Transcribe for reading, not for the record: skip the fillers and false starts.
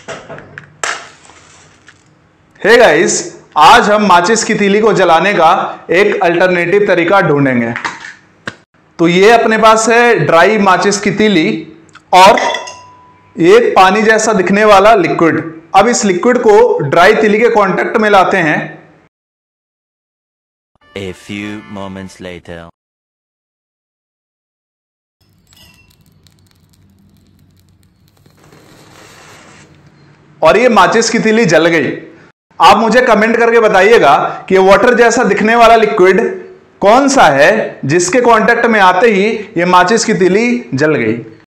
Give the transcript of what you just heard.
Hey guys, आज हम माचिस की तीली को जलाने का एक अल्टरनेटिव तरीका ढूंढेंगे। तो ये अपने पास है ड्राई माचिस की तीली और एक पानी जैसा दिखने वाला लिक्विड। अब इस लिक्विड को ड्राई तीली के कांटेक्ट में लाते हैं। A few moments later. और ये माचिस की तीली जल गई। आप मुझे कमेंट करके बताइएगा कि वाटर जैसा दिखने वाला लिक्विड कौन सा है जिसके कांटेक्ट में आते ही ये माचिस की तीली जल गई।